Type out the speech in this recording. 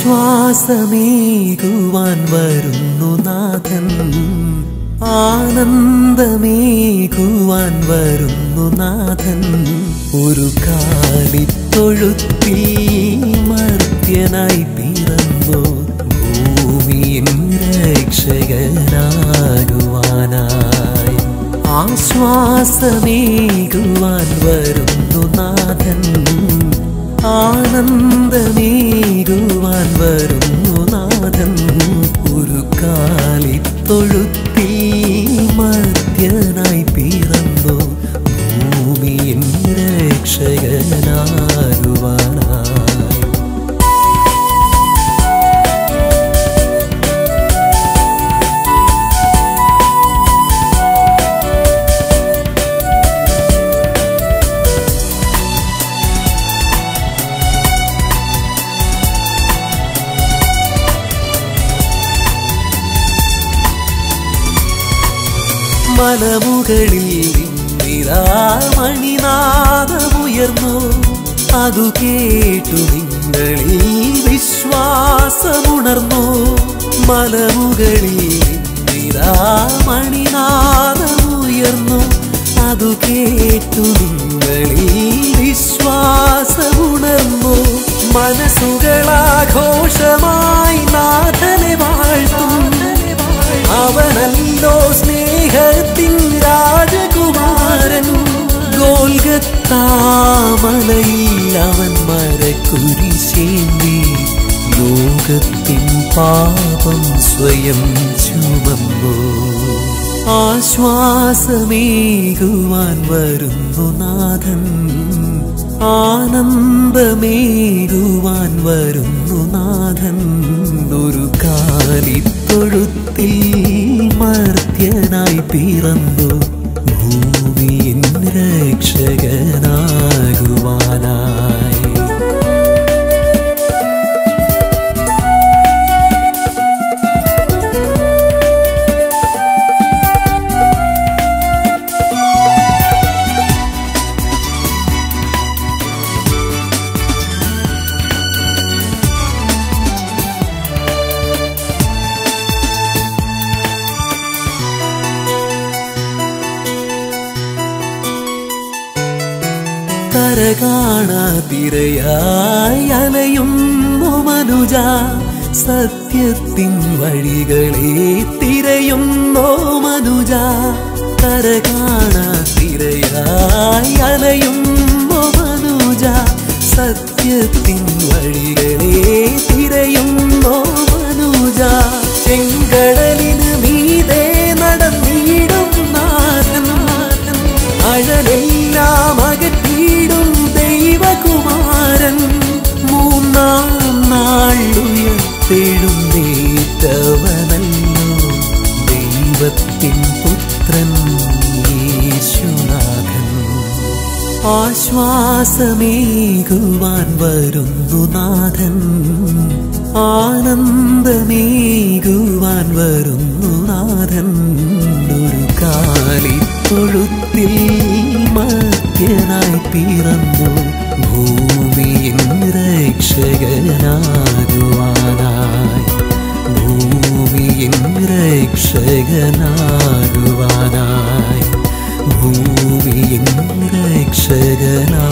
ആശ്വാസമേകുവാൻ വരുന്നു നാഥൻ, ആനന്ദമേകുവാൻ വരുന്നു നാഥൻ. ഒരു കാലിത്തൊഴുത്തിൽ മർത്യനായി പിറന്നു ഭൂമിயின் രക്ഷകനാകുവാനായി. ആശ്വാസമേകുവാൻ വരുന്നു നാഥൻ, ആനന്ദമേകുവാൻ വരുന്നു നാഥൻ. ഒരു കാലിത്തൊഴുത്തിൽ മർത്യനായി പിറന്നു ഭൂമിயின் രക്ഷകനാകുവാനായി. മലമുകളിൽ മണിനാദമുയർന്നു, അതു കേട്ടു നിങ്ങളിൽ വിശ്വാസമുണർന്നു. മലമുകളിൽ മണിനാദമുയർന്നു, അതു കേട്ടു നിങ്ങളിൽ വിശ്വാസമുണർന്നു. മനസ്സുകളാഘോഷമായി നാഥനെ വാഴ്ത്തും, അവനല്ലോ സ്നേഹത്തിൻ രാജകുമാരൻ. ഗോൽഗത്താമലയിൽ അവൻ മരക്കുരിശേന്തി ലോകത്തിൻ പാപം സ്വയം ചുമന്നു. ആശ്വാസമേകുവാൻ വരുന്നു നാഥൻ, ആനന്ദമേകുവാൻ വരുന്നു നാഥൻ. ഒരു കാലിത്തൊഴുത്തിൽ മർത്യനായി പിറന്നു ഭൂമിயின் രക്ഷകനാകുവാനായി. കരകാണാതിരയായി അലയുന്നു മനുജ, സത്യത്തിൻ വഴികളെ തിരയുന്നോ മനുജ. കരകാണാതിരയായി അലയുന്നു മനുജ, സത്യത്തിൻ വഴികളെ തിരയുന്നോ മനുജ. ചെങ്കടലിന് മീതെ നടന്നിടും നാഥൻ, അഴലെല്ലാം അകറ്റിയിടും ദൈവകുമാരൻ. മൂന്നാം നാൾ ഉയർത്തെഴുന്നേറ്റവനല്ലോ ദൈവത്തിൻ പുത്രൻ യേശുനാഥൻ. ആശ്വാസമേകുവാൻ വരുന്നു നാഥൻ, ആനന്ദമേകുവാൻ വരുന്നു നാഥൻ. ഒരു കാലിത്തൊഴുത്തിൽ മർത്യനായി പിറന്നു ഭൂമിயின் രക്ഷകനാകുവാനായി. ഭൂമിயின் രക്ഷകനാകുവാനായി. ഭൂമിயின் രക്ഷകനാകുവാനായി.